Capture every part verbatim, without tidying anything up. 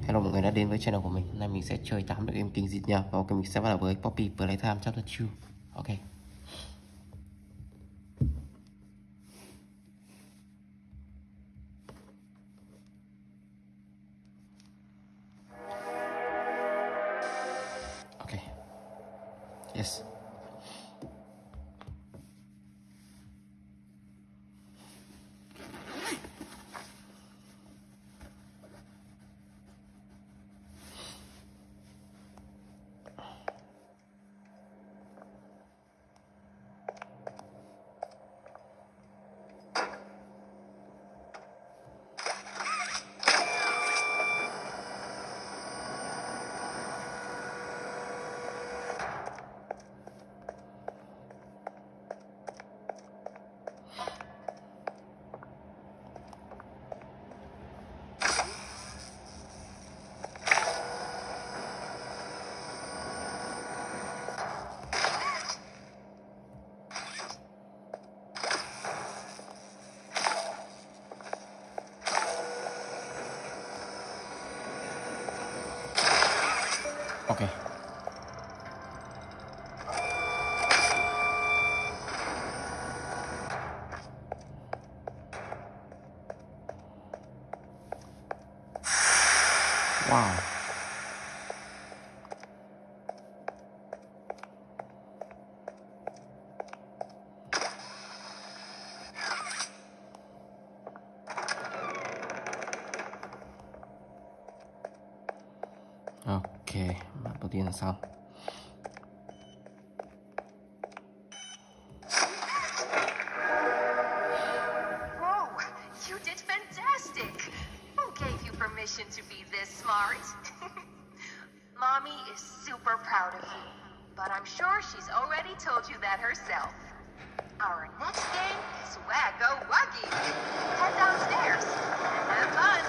Hello mọi người đã đến với channel của mình. Hôm nay mình sẽ chơi tám đội game kinh dị nha. Và ok, mình sẽ bắt đầu với Poppy Playtime Chapter two. Ok. Ok. Yes. Ok. Wow. Ok, map đầu tiên là xong. Whoa, you did fantastic! Who gave you permission to be this smart? Mommy is super proud of you, but I'm sure she's already told you that herself. Our next game is Wacko Wuggy. Head downstairs and have fun.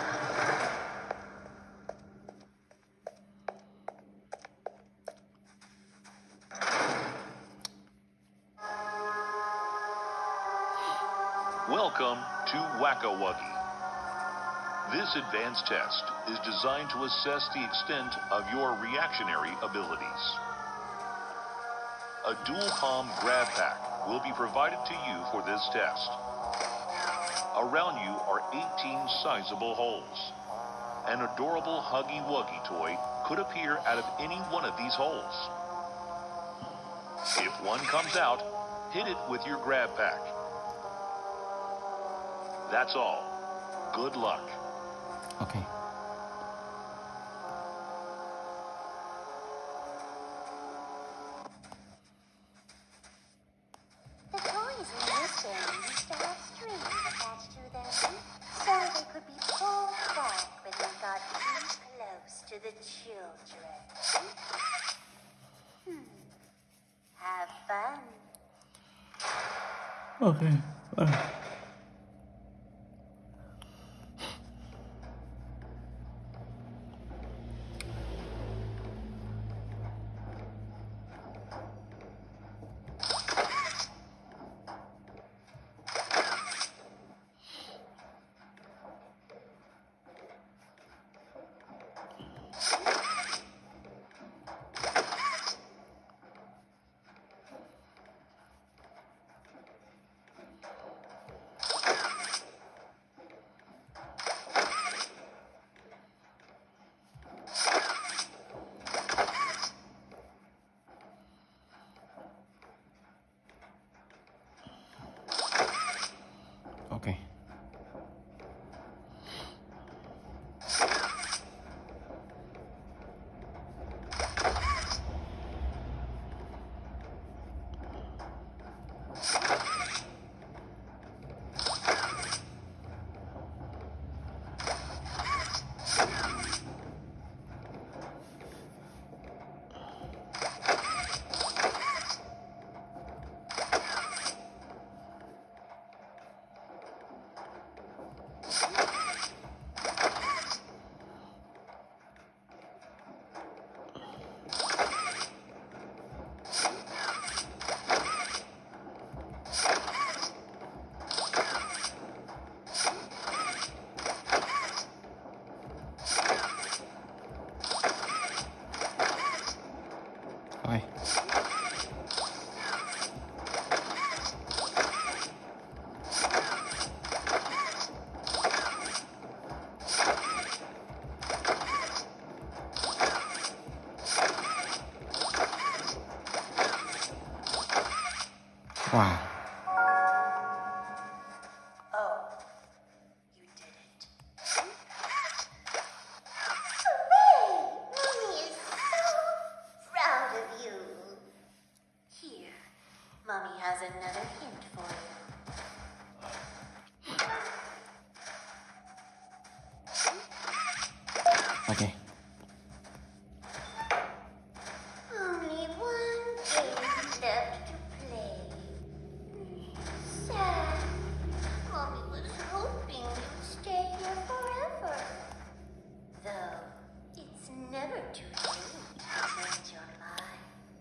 Welcome to Wacko Wuggy. This advanced test is designed to assess the extent of your reactionary abilities. A dual comm grab pack will be provided to you for this test. Around you are eighteen sizable holes. An adorable Huggy Wuggy toy could appear out of any one of these holes. If one comes out, hit it with your grab pack. That's all. Good luck. Ok. The toys in this game used to have strings attached to them, so they could be pulled back when they got too close to the children. Hmm. Have fun. Ok. Ok. Wow. Oh, you did it. Hooray! Mommy is so proud of you. Here, Mommy has another hint for you. Okay. Only one game left to play. Sad. Mommy was hoping you'd stay here forever. Though, it's never too late to change your mind.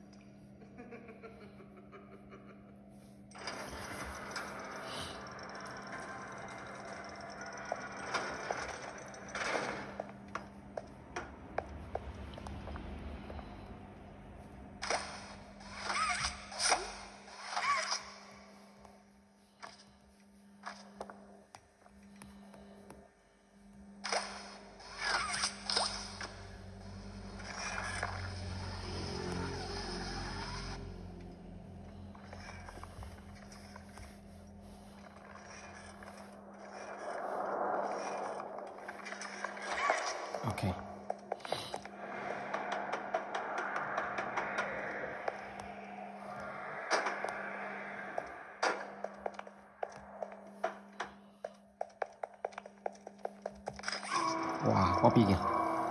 Okay. Wow, Poppy kìa.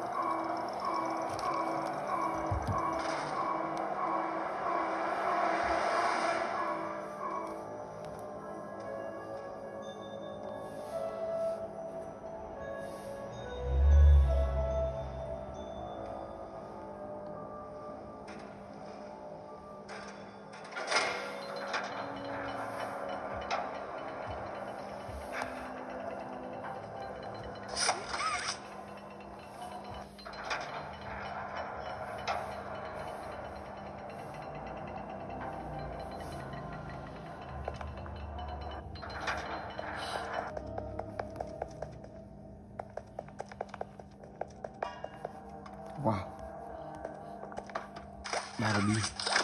Wow. Barbie.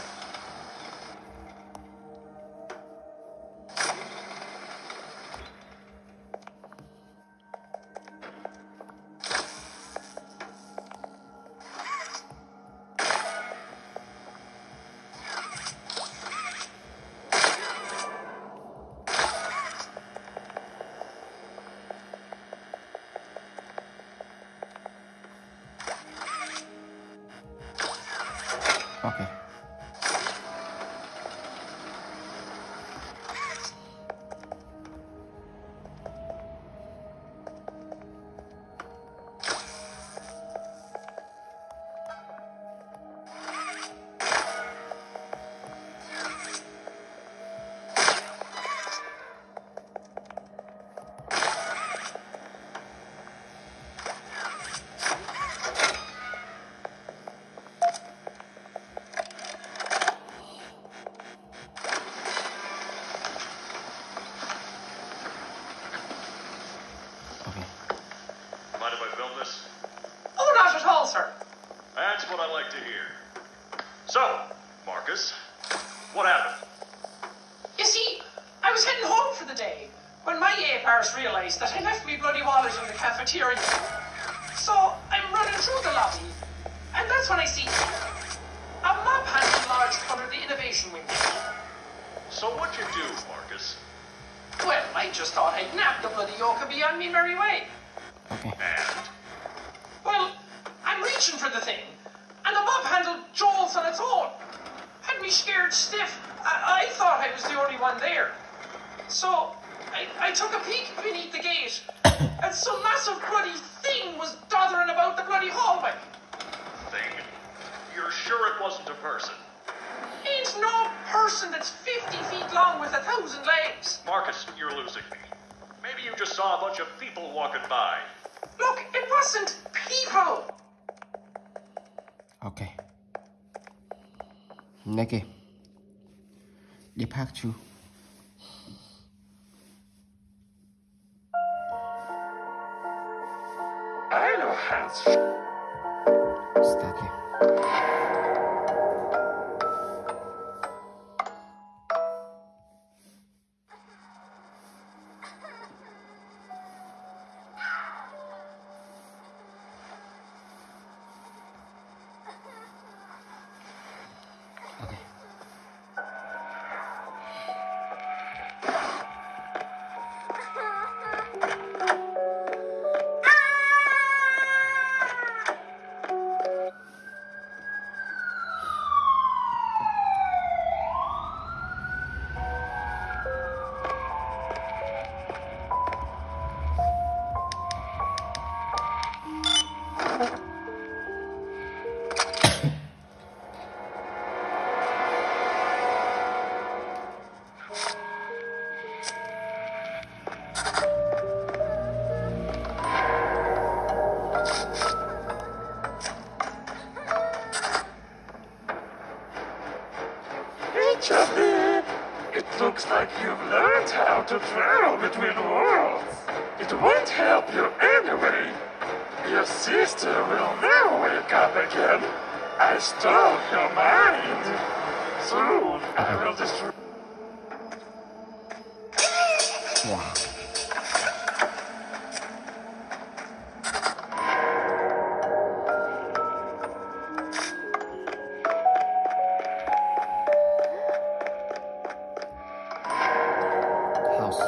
Okay. Mind if I film this? Oh, not at all, sir. That's what I like to hear. So, Marcus, what happened? You see, I was heading home for the day when my A-Pars realised that I left me bloody wallet in the cafeteria. So I'm running through the lobby, and that's when I see a mob handle lodged under the innovation wing. So what'd you do, Marcus? Well, I just thought I'd nab the bloody yoke and be on me merry way. Okay. And? Well, I'm reaching for the thing, and the mob handle jolts on its own. Had me scared stiff. I, I thought I was the only one there. So I, I took a peek beneath the gate, and some massive bloody thing was doddering about the bloody hallway. Thing? You're sure it wasn't a person? Ain't no person that's fifty feet long with a thousand legs. Marcus, you're losing me. Maybe you just saw a bunch of people walking by. Look, it wasn't people. Okay. Nake. Đi park chú. Hello, Hans. Start here. Okay. Chubby, it looks like you've learned how to travel between worlds. It won't help you anyway. Your sister will never wake up again. I stole her mind. Soon I will destroy... Wow. House.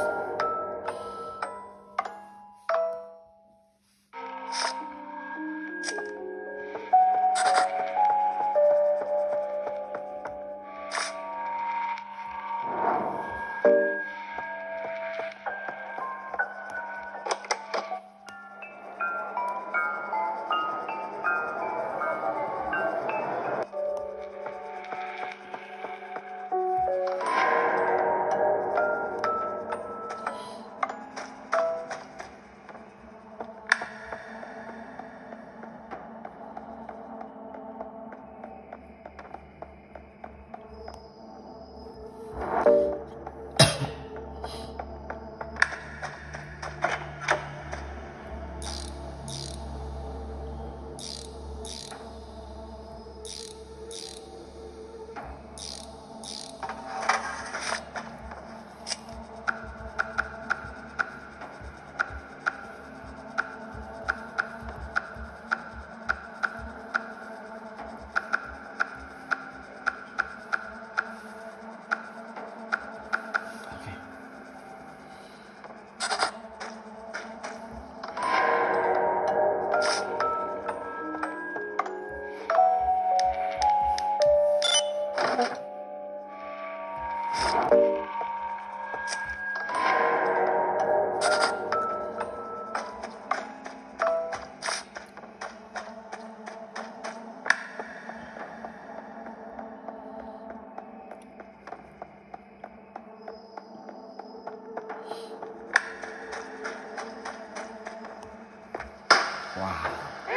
Wow.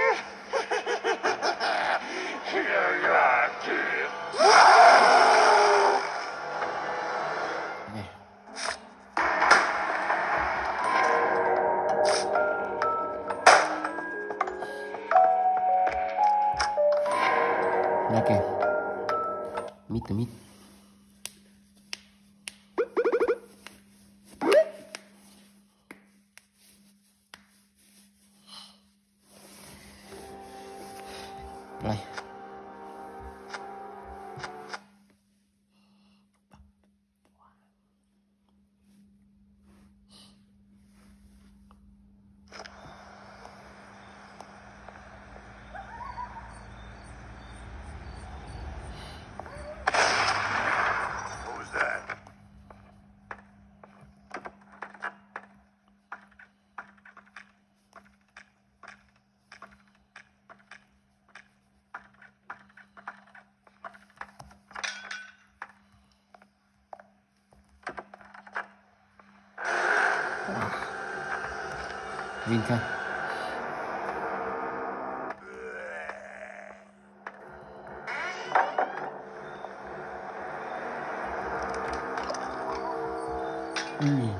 Here you are, kid. Okay. Okay. Meet the meet. Play. What was that? Vinka. Mm.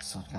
shotgun.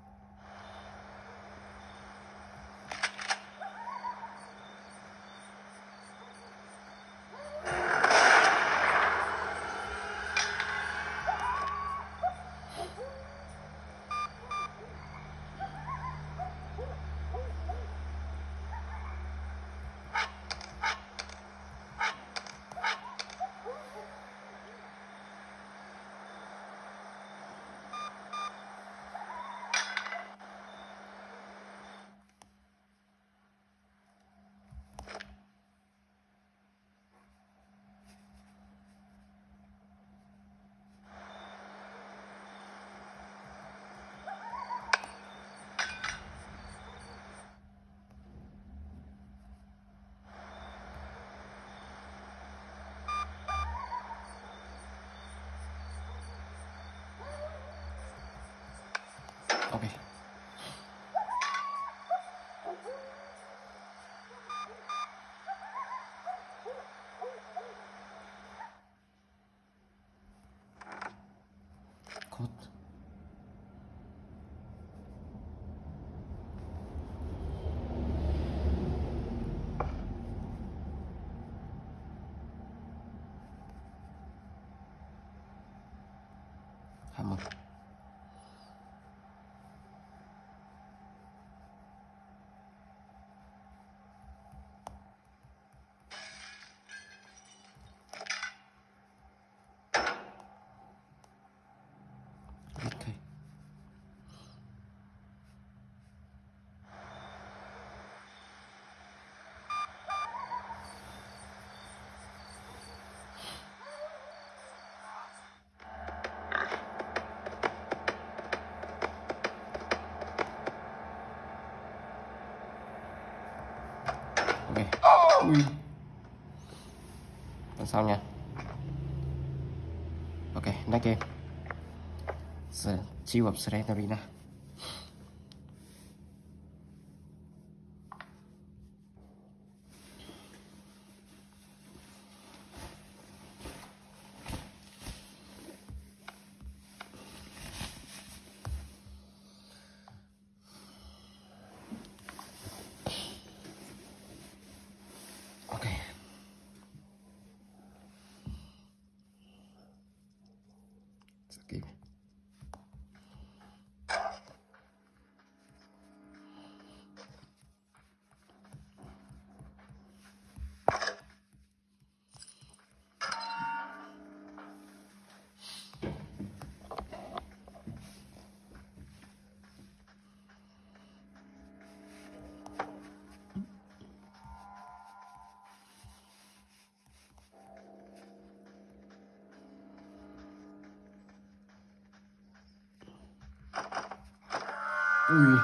Okay. Code. Hammer. Okay. Ok. Ui. Lần sau nha. Ok, next game. The Chief of Serenarina. Okay. Let's give it. Ui.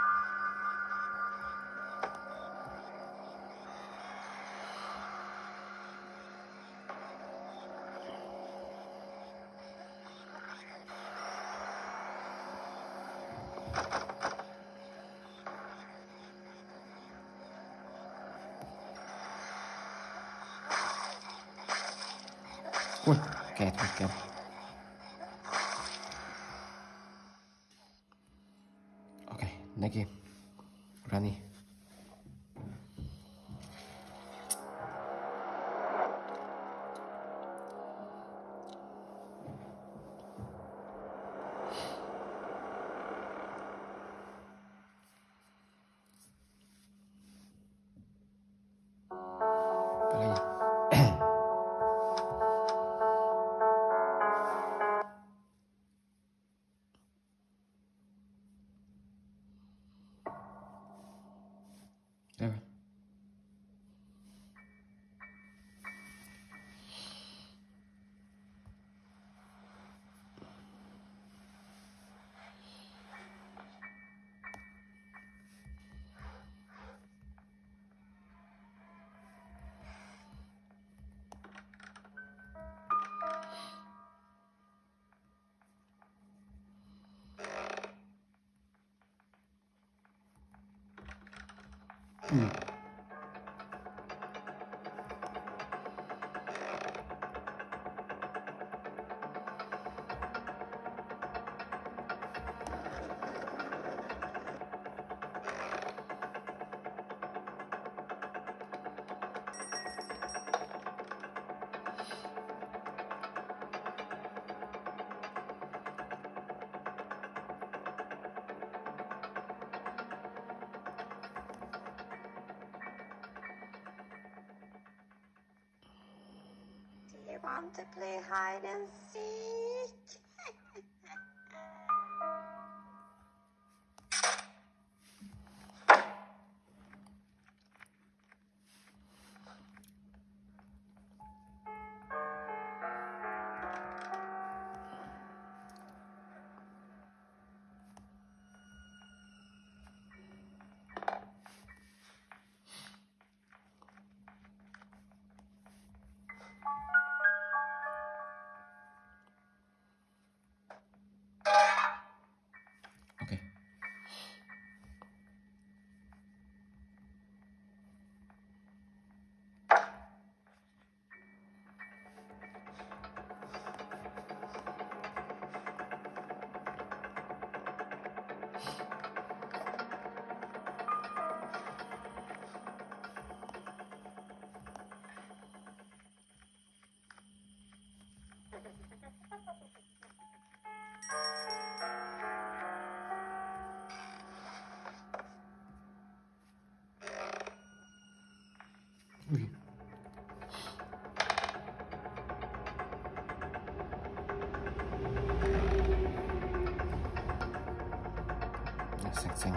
Ui, kẹt rồi, kẹt. Ok, next game. Rani. Play. There. Hmm. want to play hide and seek. Okay. Ui. Sạch xanh.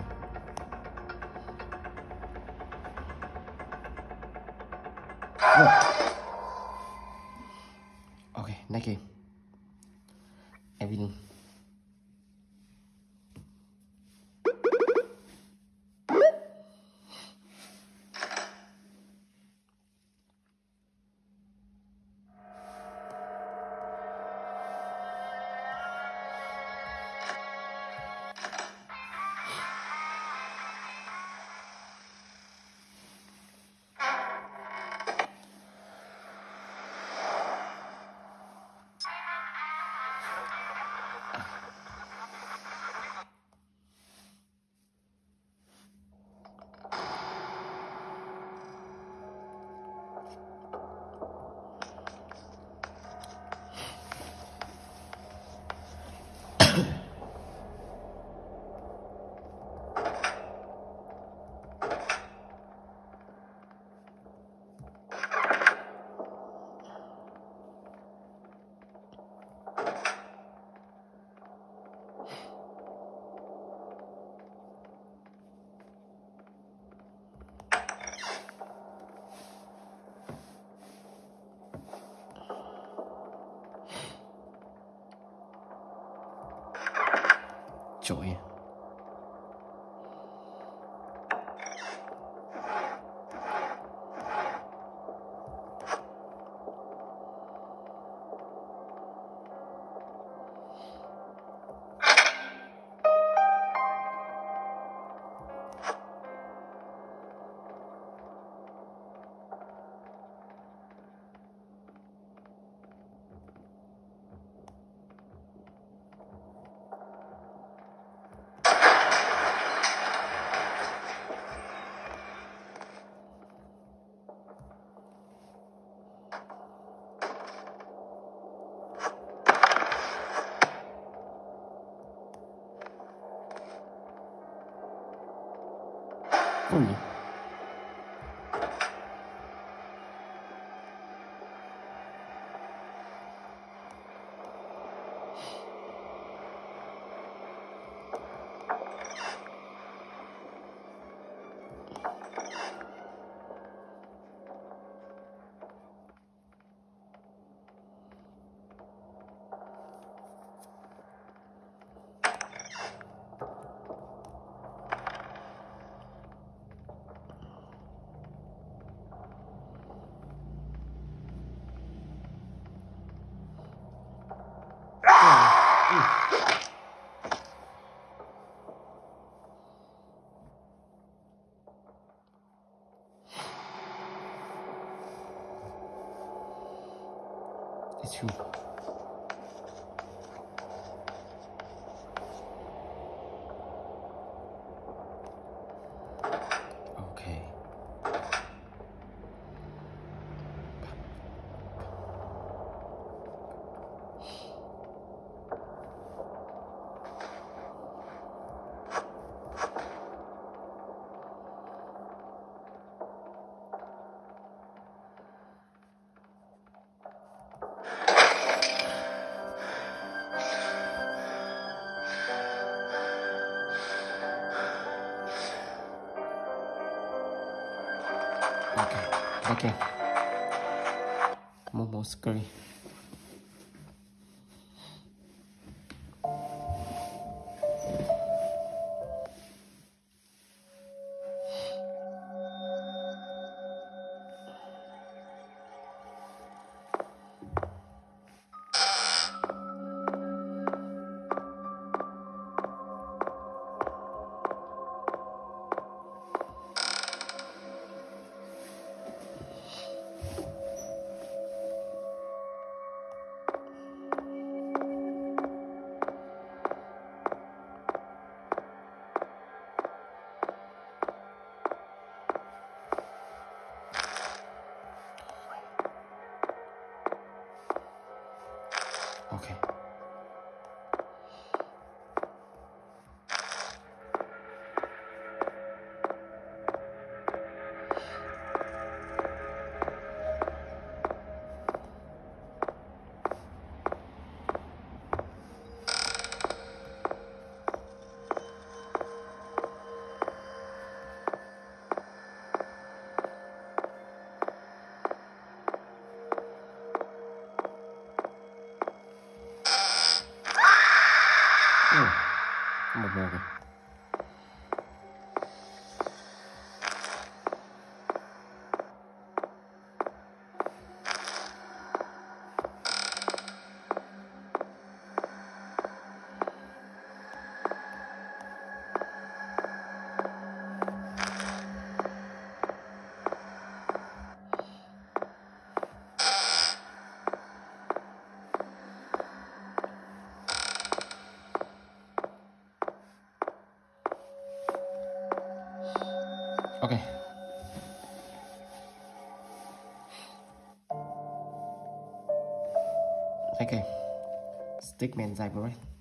Ok, next game. Evelyn. Trời. Ui. It's true. Okay. Okay. Momo's curry. Okay. Ừ. Một màu kìa. Okay. Okay. Stickman dài break.